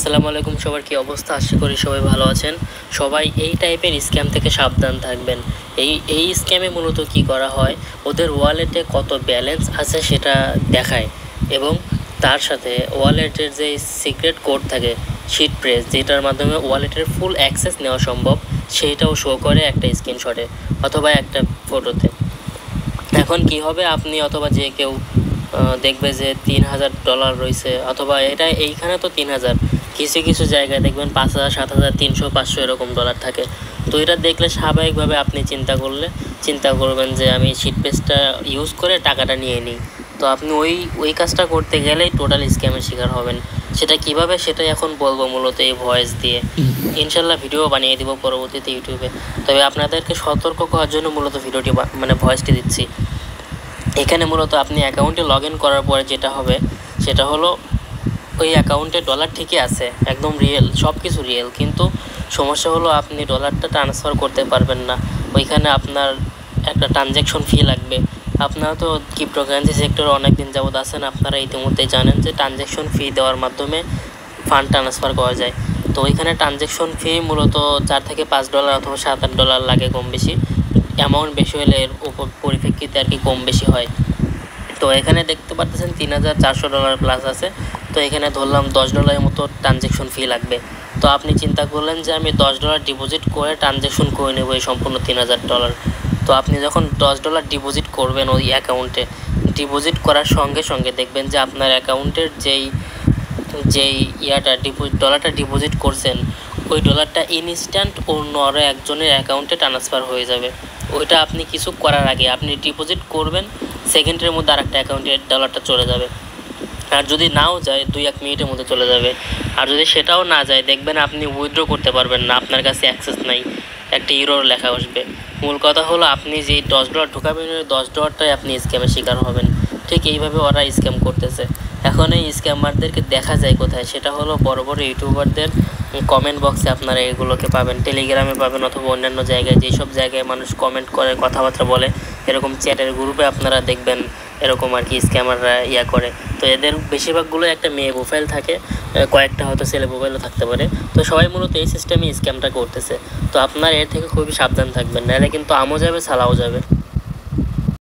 আসসালামু আলাইকুম, সবার কি অবস্থা? আশা করি সবাই ভালো আছেন। সবাই এই টাইপের স্ক্যাম থেকে সাবধান থাকবেন। এই স্ক্যামে মূলত কি করা হয়, ওদের ওয়ালেটে কত ব্যালেন্স আছে সেটা দেখায় এবং তার সাথে ওয়ালেটের যে সিক্রেট কোড থাকে শিট প্রেস, যেটার মাধ্যমে ওয়ালেটের ফুল অ্যাক্সেস নেওয়া সম্ভব, সেইটাও শো করে একটা স্ক্রিনশটে অথবা একটা ফটোতে। এখন কি হবে, আপনি অথবা যে কেউ দেখবে যে $3000 রয়েছে, অথবা এইখানে তো 3000, কিছু কিছু জায়গায় দেখবেন 5000, 7000, 300, 500 এরকম ডলার থাকে। তো এটা দেখলে স্বাভাবিকভাবে আপনি চিন্তা করবেন যে আমি শিট পেজটা ইউজ করে টাকাটা নিয়ে নিই। তো আপনি ওই কাজটা করতে গেলেই টোটাল স্ক্যামের শিকার হবেন। সেটা কিভাবে, সেটাই এখন বলবো মূলত এই ভয়েস দিয়ে। ইনশাল্লাহ ভিডিও বানিয়ে দিব পরবর্তীতে ইউটিউবে, তবে আপনাদেরকে সতর্ক করার জন্য মূলত ভিডিওটি ভয়েসটি দিচ্ছি। এখানে মূলত আপনি অ্যাকাউন্টে লগ ইন করার পরে যেটা হবে সেটা হলো, ওই অ্যাকাউন্টে ডলার ঠিকই আছে, একদম রিয়েল, সব কিছু রিয়েল, কিন্তু সমস্যা হলো আপনি ডলারটা ট্রান্সফার করতে পারবেন না। ওইখানে আপনার একটা ট্রানজ্যাকশন ফি লাগবে। আপনারা তো ক্রিপ্টোকারেন্সি সেক্টরে অনেক দিন যাবত আছেন, আপনারা ইতিমধ্যেই জানেন যে ট্রানজ্যাকশন ফি দেওয়ার মাধ্যমে ফান্ড ট্রান্সফার করা যায়। তো ওইখানে ট্রানজ্যাকশন ফি মূলত $4 থেকে $5 অথবা $7-8 লাগে, কম বেশি। অ্যামাউন্ট বেশি হলে এর উপর পরিপ্রেক্ষিতে আর কি কম বেশি হয়। তো এখানে দেখতে পাচ্ছেন $3400 প্লাস আছে। তো এখানে ধরলাম $10 মতো ট্রানজ্যাকশন ফি লাগবে। তো আপনি চিন্তা করলেন যে আমি $10 ডিপোজিট করে ট্রানজ্যাকশন করে নেব এই সম্পূর্ণ $3000। তো আপনি যখন $10 ডিপোজিট করবেন ওই অ্যাকাউন্টে, ডিপোজিট করার সঙ্গে সঙ্গে দেখবেন যে আপনার অ্যাকাউন্টের যেই ডলারটা ডিপোজিট করছেন, ওই ডলারটা ইনস্ট্যান্ট অন্য আরও একজনের অ্যাকাউন্টে ট্রান্সফার হয়ে যাবে। ওইটা আপনি কিছু করার আগে আপনি ডিপোজিট করবেন, সেকেন্ডের মধ্যে আরেকটা অ্যাকাউন্টে ডলারটা চলে যাবে। আর যদি নাও যায় 2-1 মিনিটের মধ্যে চলে যাবে। আর যদি সেটাও না যায়, দেখবেন আপনি উইথড্র করতে পারবেন না, আপনার কাছে অ্যাক্সেস নাই, একটা ইরর লেখা আসবে। মূল কথা হলো আপনি যেই $10 ঢোকাবেন, ওই $10টাই আপনি স্ক্যামের শিকার হবেন। ঠিক এইভাবে ওরা স্ক্যাম করতেছে। এখন এই স্ক্যামারদেরকে দেখা যায় কোথায়, সেটা হলো বড় বড় ইউটিউবারদের কমেন্ট বক্সে আপনারা এগুলোকে পাবেন, টেলিগ্রামে পাবেন, অথবা অন্যান্য জায়গায়, যেসব জায়গায় মানুষ কমেন্ট করে, কথাবার্তা বলে, এরকম চ্যাটের গ্রুপে আপনারা দেখবেন এরকম আর কি স্ক্যামাররা করে। তো এদের বেশিরভাগগুলো একটা মেয়ে প্রোফাইল থাকে, কয়েকটা হয়তো ছেলে প্রোফাইলও থাকতে পারে। তো সবাই মূলত এই সিস্টেমে স্ক্যামটা করতেছে। তো আপনার এর থেকে খুবই সাবধান থাকবেন, নাহলে কিন্তু আমও যাবে, ছালাও যাবে।